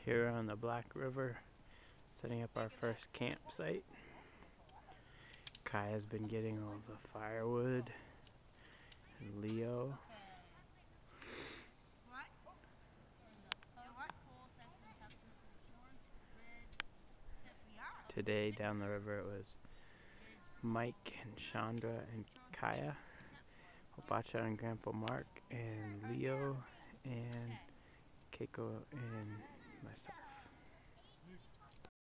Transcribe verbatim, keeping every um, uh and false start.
Here on the Black River, setting up our first campsite. Kaya's been getting all the firewood, and Leo. Today down the river it was Mike and Chandra and Kaya, Opacha and Grandpa Mark, and Leo and Keiko and myself.